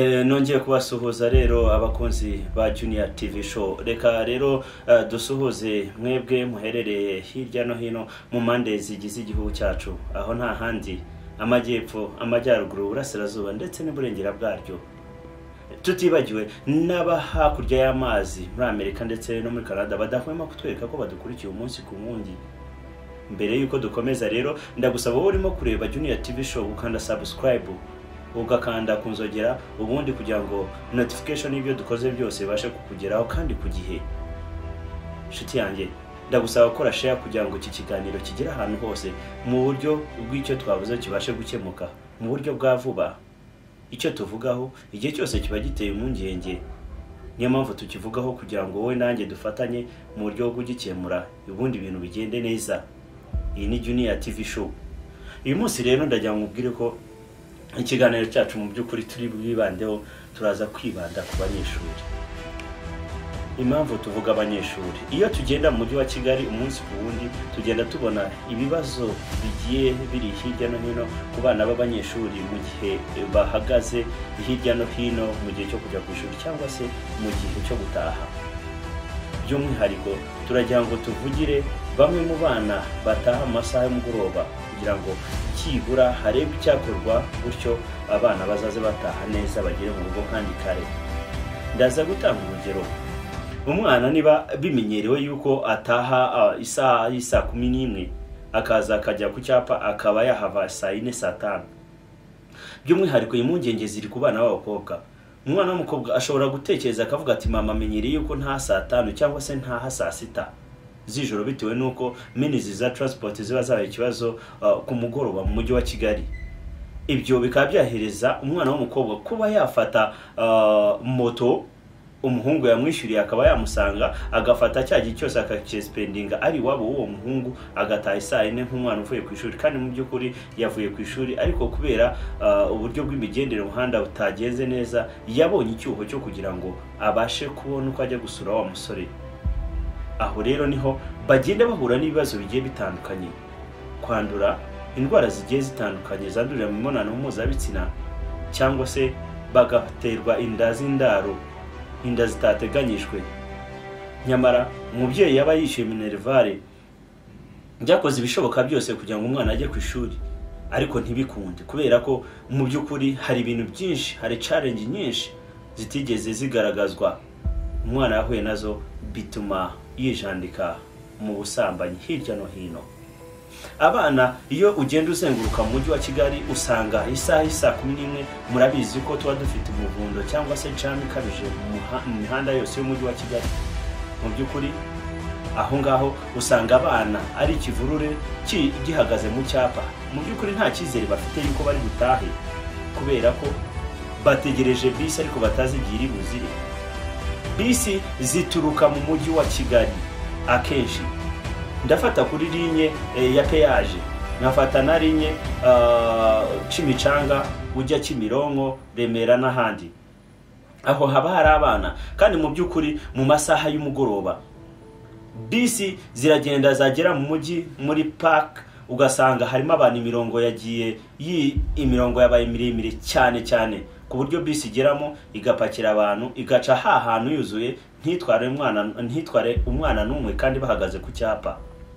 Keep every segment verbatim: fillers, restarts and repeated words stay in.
Nongeye kubasuhuza rero abakunzi ba Junior T V Show. Reka rero uh, dusuhuze mwebwe muherereye hirya no hino mu mande zigize igihugu cyacu, aho nta handi amajyepfo, amajyaruguru, burasirazuba ndetse n'uburengera bwaryo. Tutibagiwe n'aba hakurya y'amazi muri Amerika ndetse no muri Canada badahwema kutwereka ko badukurikiye umunsi ku wundi. Mbere yuko dukomeza rero ndagusaba wowe urimo kureba Junior T V Show ukanda subscribe, ugakanda kunzogera ubundi kugira ngo notification y'ibyo dukoze byose bashe kukugeraho kandi ku gihe. Shiti yanjye ndagusaba gukora share kugira ngo iki kiganiro kigere ahantu hose mu buryo bw'icyo twavuze kibashe gukemuka mu buryo bwa vuba. Icyo tuvugaho igihe cyose kiba giteye umungenge, niyo mpamvu tukivugaho kugira ngo wowe nanjye dufatanye mu buryo bwo gukemura ubundi ibintu bigende neza. Iyi ni Junior T V Show. Uyu munsi rero ndagira ngo ubwire ko ikiganiro cyacu mu by'ukuri turi bibandeho turaza kwibanda ku banyeshuri. Impamvu tuvuga abanyeshuri, iyo tugenda mu mujyi wa Kigali umunsi ku wundi tugenda tubona ibibazo bigiye biri hirya no hino ku bana b'abanyeshuri mu gihe bahagaze hirya no hino mu gihe cyo kujya ku ishuri cyangwa se mu gihe cyo gutaha. By'umwihariko turagira ngo tuvugire bamwe mu bana bataha amasaha y'umugoroba kugira ngo kibura harebe icyakorwa gutyo abana bazaze bataha neza bagere mu rugo kandi kare. Ndaza gutanga urugero. Umwana niba bimenyerewe yuko ataha uh, isaha y'isa kumi n'imwe akaza akajya ku cyapa akaba yahava saa ine saa tanu. By'umwihariko impungenge ziri ku bana b'abakobwa. Umwana w'umukobwa ashobora gutekereza akavuga ati mama amenyereye yuko nta saa tanu cyangwa se nta saa sita z'ijoro bitewe nuko minizi za transport ziba zabaye ikibazo uh, ku mugoroba mu mujyi wa Kigali. Ibyo bikaba byahereza umwana w'umukobwa kuba yafata uh, moto umuhungu yamwishyuriye akaba yamusanga agafata cya gihe cyose akakespendinga ari wabo uwo muhungu agataha saa ine nk'umwana uvuye ku ishuri, kandi mu by'ukuri yavuye ku ishuri ariko kubera uh, uburyo bw'imigendere umuhanda utagenze neza yabonye icyuho cyo kugira ngo abashe kubona uko ajya gusura wa musore. Aho rero niho bagenda bahura n'ibibazo bigiye bitandukanye, kwandura indwara zigiye zitandukanye zandurira mu mibonano mpuzabitsina cyangwa se bagaterwa inda z'indaro, inda zitateganyijwe. Nyamara umubyeyi yaba yishyuye minervare byakoze ibishoboka byose kugira ngo umwana ajye ku ishuri ariko ntibikunde kubera ko mu by'ukuri hari ibintu byinshi, hari challenge nyinshi zitigeze zigaragazwa umwana yahuye nazo bituma yijandika mu busambanyi hirya no hino. Abana iyo ugenda uzenguruka mu mujyi wa Kigali usanga isaha isa kumi n'imwe, murabizi ko tuba dufite umuvundo cyangwa se jam ikabije mu mihanda yose y'umujyi wa Kigali. Mu by'ukuri aho ngaho usanga abana ari ikivurure gihagaze mu cyapa, mu by'ukuri nta cyizere bafite yuko bari gutahe kubera ko bategereje bisi ariko batazi igihe buzire. Bisi zituruka mu mujyi wa Kigali akenshi ndafata kuri linye e, ya peyaje, nkafata na linye uh, Kimicanga ujya Kimironko, Remera n'ahandi. Aho haba hari abana kandi mu by'ukuri mu masaha y'umugoroba bisi ziragenda zagera mu mujyi muri park ugasanga harimo abantu imirongo yagiye yi imirongo yabaye miremire cyane cyane ku buryo bisi igeramo igapakira abantu igaca ha hantu yuzuye ntitware umwana ntitware umwana n'umwe kandi bahagaze ku cyapa.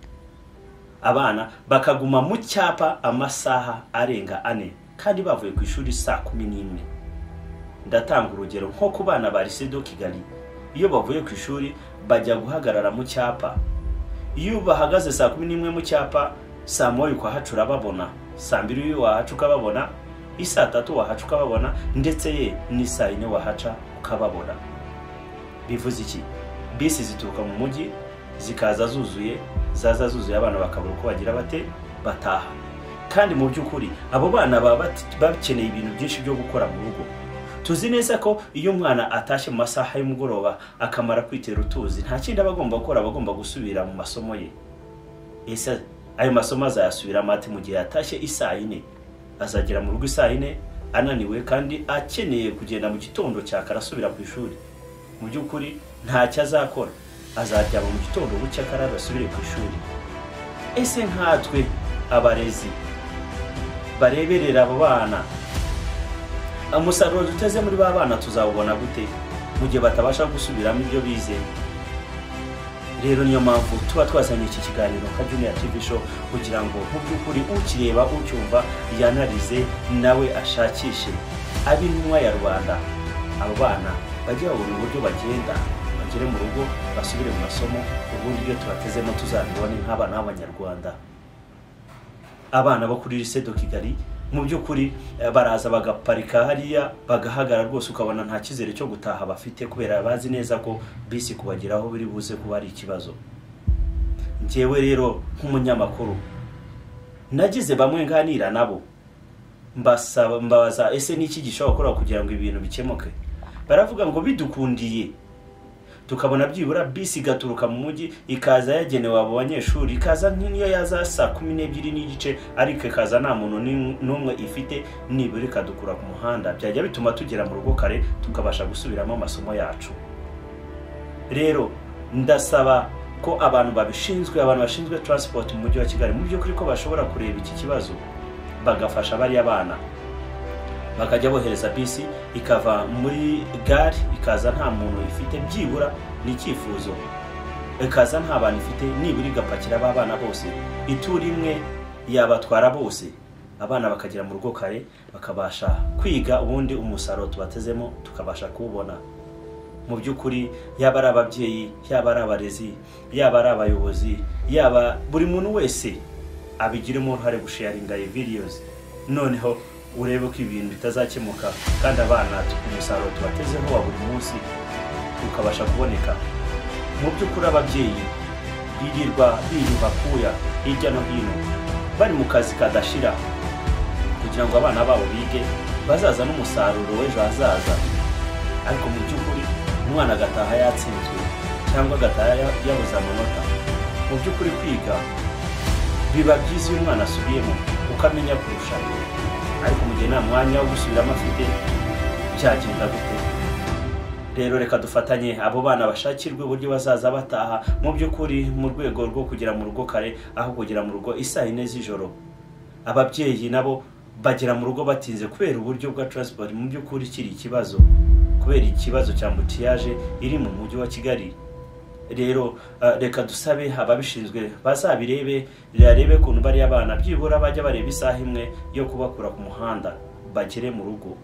Abana bakaguma mu cyapa amasaha arenga ane kandi bavuye ku ishuri saa kumi n'imwe. Ndatanga urugero nko ku bana ba Lycée de Kigali, iyo bavuye ku ishuri bajya guhagarara mu cyapa. Iyo bahagaze saa kumi n'imwe mu cyapa, saa moya ukahacura babona, saa mbiri wahacuka babona, isaa tatu wahacuka babona, ndetse ye ni saa ine wahaca ukababona. Bivuze iki? Bisi zituruka mu mujyi zikaza zuzuye, zaza zuzuye abana bakabura uko bagira bate bataha. Kandi mu by'ukuri abo bana baba bakeneye ibintu byinshi byo gukora mu rugo. Tuzi neza ko iyo umwana atashye mu masaha y'umugoroba akamara kwitera utuzi nta kindi abagomba gukora, abagomba gusubira mu masomo ye. Ese ayo masomo azayasubira mate mu gihe atashye isaa ine? Azagera mu rugo isaa ine ananiwe kandi akeneye kugenda mu gitondo cya karasubira ku ishuri. Mu by'ukuri nta cyo azakora, azajya mu gitondo bucya karara asubire ku ishuri. Ese nkatwe abarezi bareberera abo bana umusaruro duteze muri ba bana tuzawubona gute mu gihe batabasha gusubiramo ibyo bize? Rero niyo mpamvu tuba twazanye iki kiganiro ka Junior T V Show kugira ngo mu by'ukuri ukireba ucyumva yanarize nawe ashakishe ab'intumwa ya Rwanda. Abo bana bajye babona uburyo bagenda bagere mu rugo basubire mu masomo, ubundi ibyo tubatezemo tuzabibone nk'abana b'Abanyarwanda. Abana bo kuri Lycée de Kigali mu by'ukuri baraza bagaparika hariya bagahagarara rwose ukabona nta kizere cyo gutaha bafite, kubera bazi neza ko bisi kubageraho biri buze kuba ari ikibazo. Njyewe rero nk'umunyamakuru nagize bamwe nganira nabo mbasaba mbabaza ese niki gishobora gukora kugira ngo ibintu bikemuke. Baravuga ngo bidukundiye tukabona byibura bisi gaturuka mu mujyi ikaza yagenewe abo banyeshuri, ikaza nk'iyo yaza saa kumi n'ebyiri n'igice ariko ikaza nta muntu n'umwe ifite, nibura ikadukura ku muhanda, byajya bituma tugera mu rugo kare tukabasha gusubiramo amasomo yacu. Rero ndasaba ko abantu babishinzwe, abantu bashinzwe transport mu mujyi wa Kigali mu by'ukuri ko bashobora kureba iki kibazo bagafasha bari abana, bakajya bohereza bisi ikava muri gare ikaza nta muntu ifite, byibura n'icyifuzo ikaza nta bantu ifite, nibura igapakira abana bose ituri imwe yabatwara bose, abana bakagera mu rugo kare bakabasha kwiga, ubundi umusaruro tubatezemo tukabasha kuwubona. Mu by'ukuri yaba ari ababyeyi, yaba ari abarezi, yaba ari abayobozi, yaba buri muntu wese abigiremo uruhare gusharinga videos, noneho urebe ko ibintu bitazakemuka kandi abana umusaruro tubatezeho wa buri munsi ukabasha kuboneka. Mu by'ukuri ababyeyi birirwa birirwa kuya hirya no hino bari mu kazi kadashira kugira ngo abana babo bige bazaza n'umusaruro w'ejo hazaza, ariko mu by'ukuri umwana agataha yatsinzwe cyangwa agataha yabuze amanota. Mu by'ukuri kwiga biba byiza iyo umwana asubiyemo ukamenya kurusha, ariko mu gihe nta mwanya wo gusubiramo afite byagenda gute? Rero reka dufatanye abo bana bashakirwe uburyo bazaza bataha mu by'ukuri mu rwego rwo kugera mu rugo kare aho kugera mu rugo isaa yine z'ijoro. Ababyeyi nabo bagera mu rugo batinze kubera uburyo bwa transport mu by'ukuri kiri ikibazo, kubera ikibazo cya ambutiyaje iri mu mujyi wa Kigali. Rero uh, reka dusabe ababishinzwe bazabirebe yarebe kuntu bari abana byibura bajya bareba isaha imwe yo kubakura ku muhanda bagere mu rugo.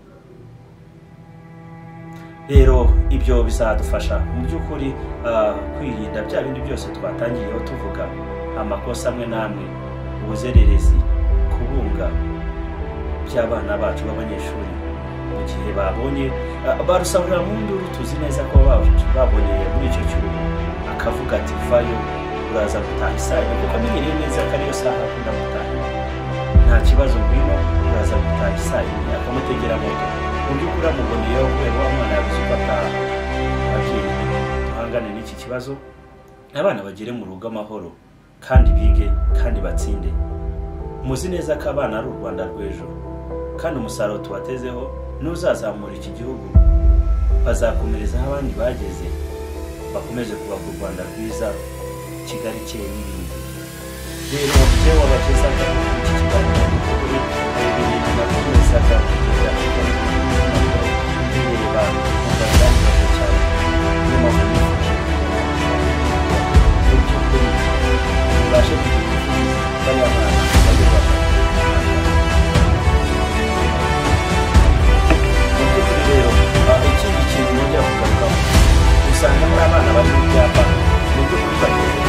Rero ibyo bizadufasha mu by'ukuri uh, kwirinda bya bindi byose twatangiyeho tuvuga, amakosa amwe namwe, ubuzererezi, kubunga by'abana bacu b'abanyeshuri mu gihe babonye uh, barusabura mu nduru. Tuzi neza ko babonye muri icyo cyuho akavuga ati vayo uraza gutaha isaha kuko amenyereye neza ko ariyo saha akunda gutaha, nta kibazo ngwino uraza gutaha isaha imwe, akamutegera moto. Mu by'ukuri amuboneyeho kubera wa mwana yabuze uko ataha. Ababyeyi duhangane n'iki kibazo, abana bagere mu rugo amahoro kandi bige kandi batsinde. Muzi neza ko abana ari u Rwanda rw'ejo kandi umusaruro tubatezeho n'uzazamura iki gihugu, bazakomereza aho abandi bageze, bakomeze kubaka u Rwanda rwiza, Kigali cyeye n'ibindi. Rero byo wabagezaga iki kiganiro kuri ibintu nakomezaga kugeza bireba muganga cyane nyuma y'uko bashe kugira bari abana bari bafite rero ikindi kintu njya kugarukaho usanga muri abana bari mu byapa mu by'ukuri bageze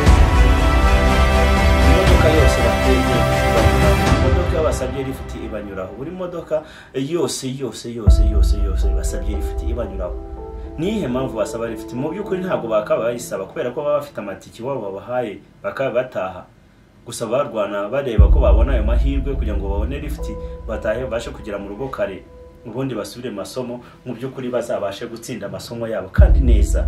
imodoka yose bateye imodoka basabye rifite ibanyuraho, buri modoka yose yose yose yose yose basabye rifite ibanyuraho. Nihe mpamvu basaba rifite? Mu by'ukuri ntabwo bakaba bayisaba kubera ko baba bafite amatiki wabo babahaye bakaba bataha, gusa barwana bareba ko babona ayo mahirwe kugira ngo babone rifite batahe bashe kugera mu rugo kare, ubundi basubire masomo mu by'ukuri bazabashe gutsinda amasomo yabo kandi neza.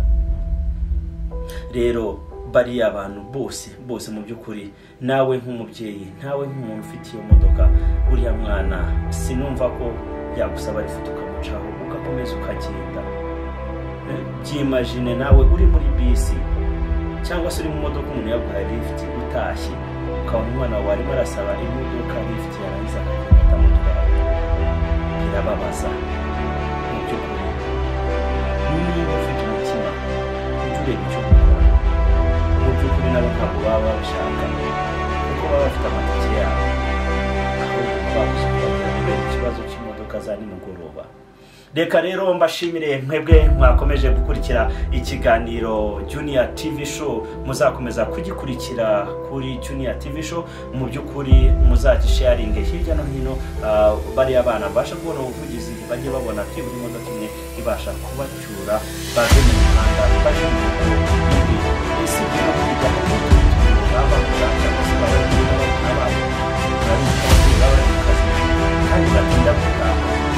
Rero bari abantu bose bose mu by'ukuri, nawe nk'umubyeyi, nawe nk'umuntu ufite iyo modoka, uriya mwana sinumva ko yagusaba rifite ukamucaho ugakomeza ukagenda. Byimagine nawe uri muri bisi cyangwa se uri mu modoka umuntu yaguhaye lift utashye, ukabona umwana wawe arimo arasaba imodoka lift yarangiza akagenda atamutwara. Birababaza. baza mu by'ukuri niba ufite umutima utureba icyo gukora mu by'ukuri nabo ntabwo baba babishaka kuko baba bafite amatike yabo ahubwo babishaka kubera ikibazo cy'imodoka za nimugoroba. Reka rero mbashimire mwebwe mwakomeje gukurikira ikiganiro Junior T V Show, muzakomeza kugikurikira kuri Junior T V Show, mu by'ukuri muzagisharinge hirya no hino, uh, bari abana basha kubona ubuvugizi bajye babona ko buri modoka imwe ibasha kubacyura baje mu muhanda baje mu muhanda isi byo kwiga baba cyangwa se baba n'abandi bari mu kazi kandi batinda gutaha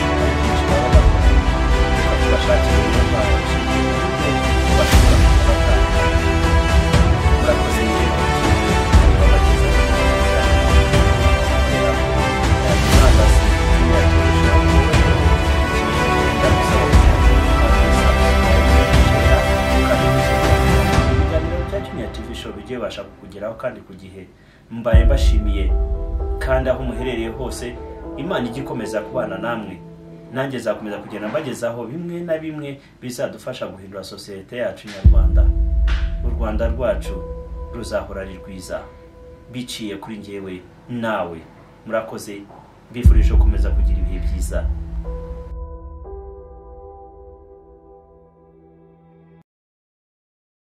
bashakira ibyo baje bashobora gufata murakoze rero babageza Junior T V Show bigiye basha kugeraho kandi ku gihe. Mbaye mbashimiye kandi aho muherereye hose Imana igikomeza kubana namwe, nanjye zakomeza kugenda mbagezaho bimwe na bimwe bizadufasha guhindura societe yacu nyarwanda. U Rwanda rwacu ruzahora ari rwiza biciye kuri njyewe nawe. Murakoze, mbifurije gukomeza kugira ibihe byiza.